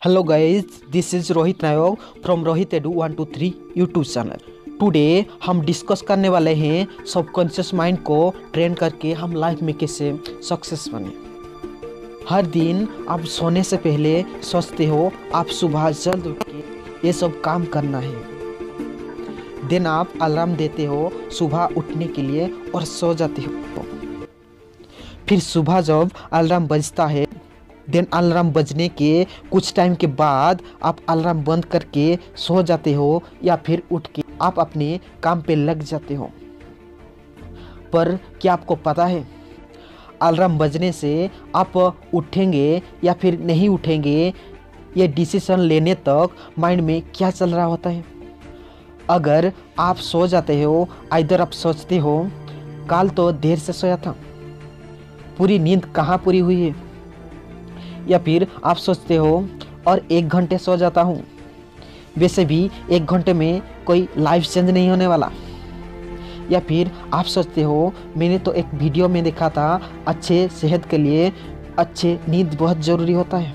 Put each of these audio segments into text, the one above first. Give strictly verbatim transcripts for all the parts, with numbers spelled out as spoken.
Hello guys, this is Rohit Nayak from Rohit edu one two three YouTube channel. Today हम discuss करने वाले हैं subconscious mind को ट्रेन करके हम लाइफ में कैसे सक्सेस बने। हर दिन आप सोने से पहले सोचते हो आप सुबह जल्द उठ के ये सब काम करना है। दिन आप अलार्म देते हो सुबह उठने के लिए और सो जाते हो। फिर सुबह जब अलार्म बजता है देन अलार्म बजने के कुछ टाइम के बाद आप अलार्म बंद करके सो जाते हो या फिर उठ के आप अपने काम पे लग जाते हो। पर क्या आपको पता है अलार्म बजने से आप उठेंगे या फिर नहीं उठेंगे ये डिसीजन लेने तक माइंड में क्या चल रहा होता है। अगर आप सो जाते हो इधर आप सोचते हो कल तो देर से सोया था, पूरी नींद कहाँ पूरी हुई है, या फिर आप सोचते हो और एक घंटे सो जाता हूँ, वैसे भी एक घंटे में कोई लाइफ चेंज नहीं होने वाला। या फिर आप सोचते हो मैंने तो एक वीडियो में देखा था अच्छे सेहत के लिए अच्छे नींद बहुत ज़रूरी होता है।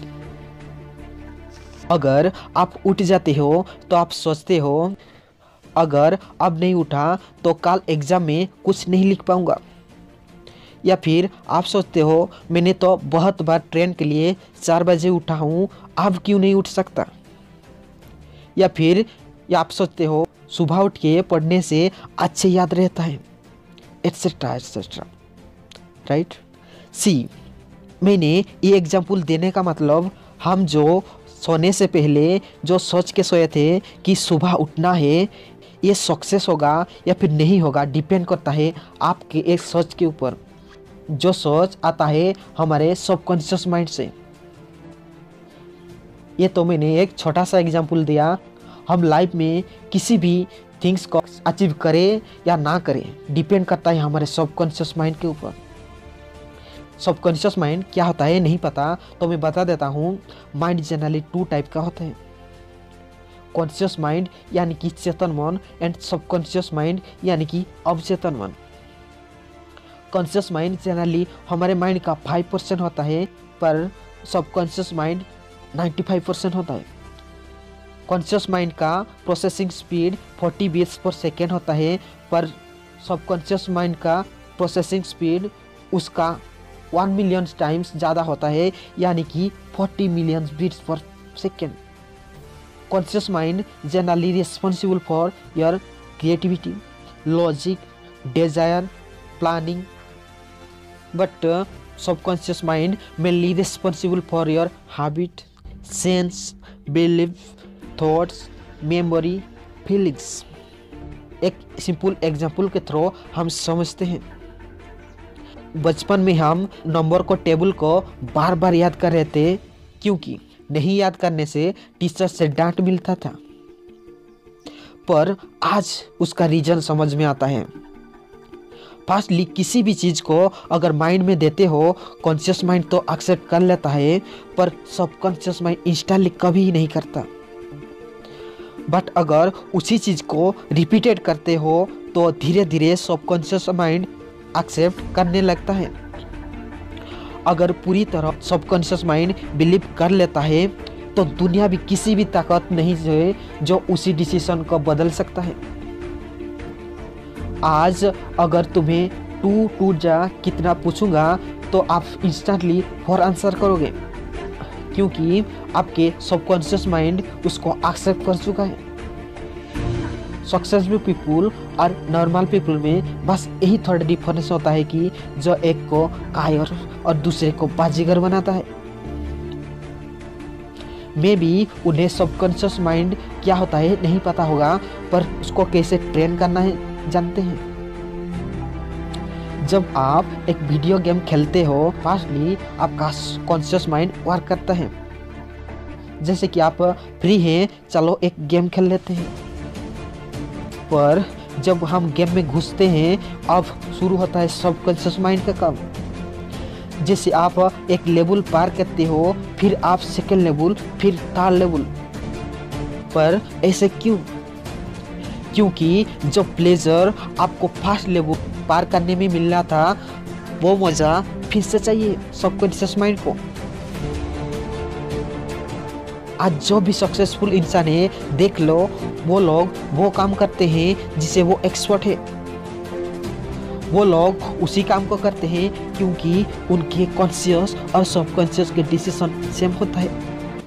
अगर आप उठ जाते हो तो आप सोचते हो अगर अब नहीं उठा तो कल एग्ज़ाम में कुछ नहीं लिख पाऊँगा। या फिर आप सोचते हो मैंने तो बहुत बार ट्रेन के लिए चार बजे उठा हूँ, अब क्यों नहीं उठ सकता। या फिर या आप सोचते हो सुबह उठ के पढ़ने से अच्छे याद रहता है, एट्सेट्रा एट्सेट्रा। राइट सी, मैंने ये एग्जाम्पल देने का मतलब हम जो सोने से पहले जो सोच के सोए थे कि सुबह उठना है ये सक्सेस होगा या फिर नहीं होगा डिपेंड करता है आपके एक सोच के ऊपर। जो सोच आता है हमारे सबकॉन्शियस माइंड से। ये तो मैंने एक छोटा सा एग्जांपल दिया। हम लाइफ में किसी भी थिंग्स को अचीव करें या ना करें डिपेंड करता है हमारे सबकॉन्शियस माइंड के ऊपर। सबकॉन्शियस माइंड क्या होता है नहीं पता तो मैं बता देता हूँ। माइंड जनरली टू टाइप का होता है, कॉन्शियस माइंड यानी कि चेतन मन एंड सबकॉन्शियस माइंड यानी कि अवचेतन मन। कॉन्शियस माइंड जनरली हमारे माइंड का फाइव परसेंट होता है पर subconscious mind ninety five percent होता है। कॉन्शियस माइंड का processing speed forty bits per second होता है पर सबकॉन्शियस माइंड का प्रोसेसिंग स्पीड उसका वन मिलियन टाइम्स ज़्यादा होता है यानी कि forty million bits per second. Conscious mind generally responsible for your creativity, logic, desire, planning, but uh, subconscious mind mainly responsible for your habit, sense, belief, thoughts, memory, feelings। एक simple example के through हम समझते हैं। बचपन में हम number को table को बार बार याद कर रहे थे क्योंकि नहीं याद करने से टीचर से डांट मिलता था, पर आज उसका रीजन समझ में आता है। फास्टली किसी भी चीज़ को अगर माइंड में देते हो कॉन्शियस माइंड तो एक्सेप्ट कर लेता है पर सबकॉन्शियस माइंड इंस्टॉली कभी नहीं करता। बट अगर उसी चीज़ को रिपीटेड करते हो तो धीरे धीरे सबकॉन्शियस माइंड एक्सेप्ट करने लगता है। अगर पूरी तरह सबकॉन्शियस माइंड बिलीव कर लेता है तो दुनिया भी किसी भी ताकत नहीं है जो उसी डिसीजन को बदल सकता है। आज अगर तुम्हें टू टू जा कितना पूछूंगा तो आप इंस्टेंटली फोर आंसर करोगे क्योंकि आपके सबकॉन्शियस माइंड उसको एक्सेप्ट कर चुका है। सक्सेसफुल पीपुल और नॉर्मल पीपुल में बस यही थोड़ा डिफरेंस होता है कि जो एक को कायर और दूसरे को बाजीगर बनाता है। मे बी उन्हें सबकॉन्शियस माइंड क्या होता है नहीं पता होगा पर उसको कैसे ट्रेन करना है जानते हैं। जब आप एक वीडियो गेम खेलते हो फास्टली आपका कॉन्शियस माइंड वर्क करता है। जैसे कि आप फ्री हैं चलो एक गेम खेल लेते हैं, पर जब हम गेम में घुसते हैं अब शुरू होता है सबकॉन्शियस माइंड का काम। जैसे आप एक लेवल पार करते हो फिर आप सेकेंड लेवल फिर थर्ड लेवल, पर ऐसे क्यों? क्योंकि जो प्लेजर आपको फर्स्ट लेवल पार करने में मिल रहा था वो मज़ा फिर से चाहिए सबकॉन्शियस माइंड को। आज जो भी सक्सेसफुल इंसान है देख लो, वो लोग वो काम करते हैं जिसे वो एक्सपर्ट है। वो लोग उसी काम को करते हैं क्योंकि उनके कॉन्शियस और सबकॉन्शियस के डिसीजन सेम होता है।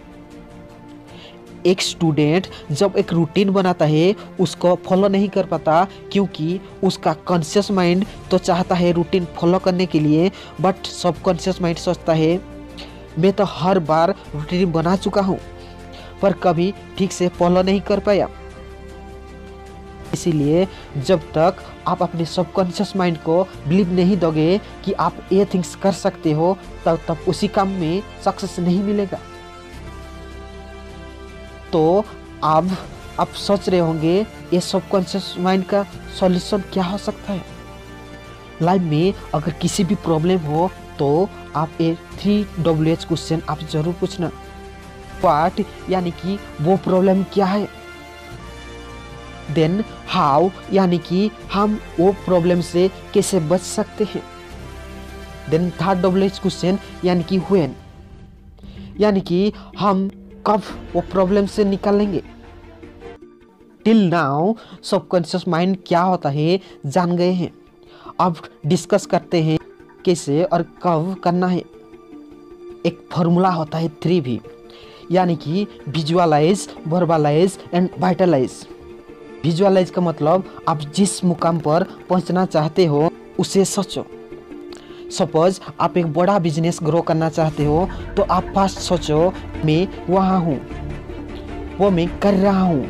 एक स्टूडेंट जब एक रूटीन बनाता है उसको फॉलो नहीं कर पाता क्योंकि उसका कॉन्शियस माइंड तो चाहता है रूटीन फॉलो करने के लिए, बट सबकॉन्शियस माइंड सोचता है मैं तो हर बार रूटीन बना चुका हूँ पर कभी ठीक से फॉलो नहीं कर पाया। इसीलिए जब तक आप अपने सबकॉन्शियस माइंड को बिलीव नहीं दोगे कि आप ये थिंग्स कर सकते हो, तब तक उसी काम में सक्सेस नहीं मिलेगा। तो अब आप सोच रहे होंगे ये सबकॉन्शियस माइंड का सॉल्यूशन क्या हो सकता है। लाइफ में अगर किसी भी प्रॉब्लम हो तो आप ये थ्री डब्ल्यू एच क्वेश्चन आप जरूर पूछना। व्हाट यानी कि वो प्रॉब्लम क्या है, देन हाउ यानी कि हम वो प्रॉब्लम से कैसे बच सकते हैं, then third W H question यानी कि व्हेन यानी कि हम कब वो प्रॉब्लम से निकालेंगे। टिल नाउ सबकॉन्शियस माइंड क्या होता है जान गए हैं, अब डिस्कस करते हैं कैसे और कब करना है। एक फॉर्मूला होता है थ्री भी, यानी कि visualise, verbalise and vitalise. Visualise का मतलब आप जिस मुकाम पर पहुंचना चाहते हो उसे सोचो। सपोज आप एक बड़ा बिजनेस ग्रो करना चाहते हो तो आप फर्स्ट सोचो मैं वहाँ हूँ, वो मैं कर रहा हूँ।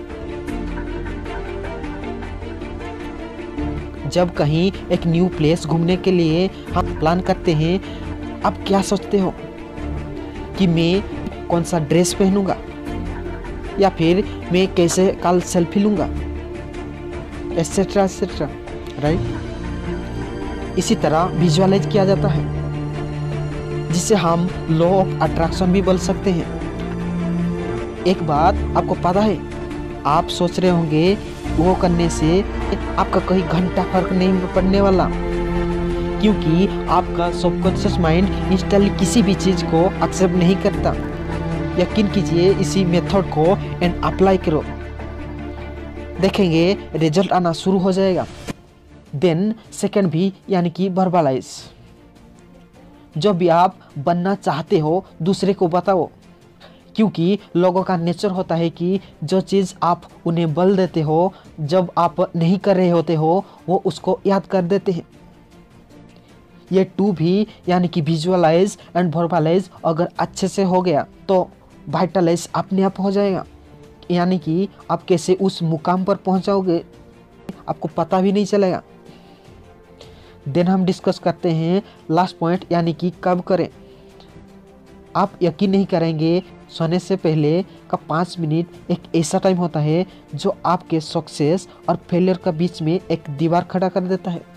जब कहीं एक न्यू प्लेस घूमने के लिए हम प्लान करते हैं, आप क्या सोचते हो कि मैं कौन सा ड्रेस पहनूंगा या फिर मैं कैसे कल सेल्फी लूँगा, एटसेट्रा एटसेट्रा, राइट। इसी तरह विजुअलाइज किया जाता है जिसे हम लॉ ऑफ अट्रैक्शन भी बोल सकते हैं। एक बात आपको पता है, आप सोच रहे होंगे वो करने से आपका कोई घंटा फर्क नहीं पड़ने वाला, क्योंकि आपका सबकॉन्शियस माइंड इंस्टेंटली किसी भी चीज़ को एक्सेप्ट नहीं करता। यकीन कीजिए इसी मेथड को एंड अप्लाई करो, देखेंगे रिजल्ट आना शुरू हो जाएगा। देन सेकंड भी यानी कि वर्बलाइज। जो भी आप बनना चाहते हो दूसरे को बताओ, क्योंकि लोगों का नेचर होता है कि जो चीज़ आप उन्हें बोल देते हो जब आप नहीं कर रहे होते हो वो उसको याद कर देते हैं। ये टू भी यानी कि विजुअलाइज एंड वर्बलाइज अगर अच्छे से हो गया तो वाइटलाइज अपने आप हो जाएगा, यानी कि आप कैसे उस मुकाम पर पहुंचाओगे आपको पता भी नहीं चलेगा। देन हम डिस्कस करते हैं लास्ट पॉइंट यानी कि कब करें। आप यकीन नहीं करेंगे, सोने से पहले का पाँच मिनट एक ऐसा टाइम होता है जो आपके सक्सेस और फेलियर के बीच में एक दीवार खड़ा कर देता है।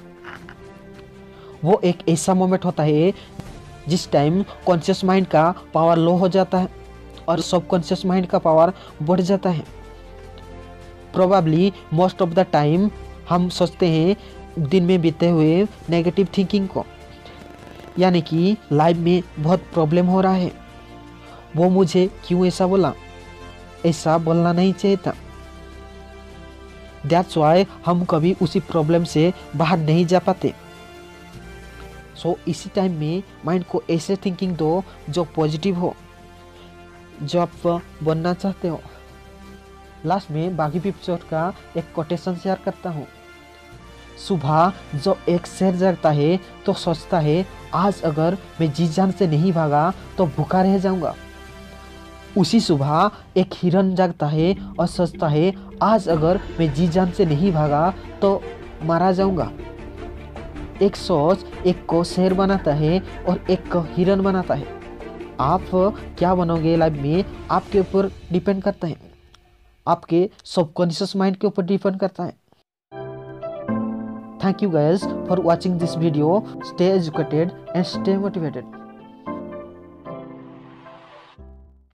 वो एक ऐसा मोमेंट होता है जिस टाइम कॉन्शियस माइंड का पावर लो हो जाता है और सबकॉन्शियस माइंड का पावर बढ़ जाता है। Probably most of the time हम सोचते हैं दिन में बीते हुए नेगेटिव थिंकिंग को, यानी कि लाइफ में बहुत प्रॉब्लम हो रहा है, वो मुझे क्यों ऐसा बोला, ऐसा बोलना नहीं चाहिए था। दैट्स वाई हम कभी उसी प्रॉब्लम से बाहर नहीं जा पाते। सो so, इसी टाइम में माइंड को ऐसे थिंकिंग दो जो पॉजिटिव हो, जो आप बनना चाहते हो। लास्ट में बाकी एपिसोड का एक कोटेशन शेयर करता हूँ। सुबह जो एक शेर जागता है तो सोचता है आज अगर मैं जी जान से नहीं भागा तो भूखा रह जाऊंगा। उसी सुबह एक हिरन जागता है और सोचता है आज अगर मैं जी जान से नहीं भागा तो मारा जाऊंगा। एक सोच एक को शेर बनाता है और एक को हिरन बनाता है। आप क्या बनोगे लाइफ में आपके ऊपर डिपेंड करता है, आपके सबकॉन्शियस माइंड के ऊपर डिपेंड करता है। Thank you guys for watching this video. Stay educated and stay motivated.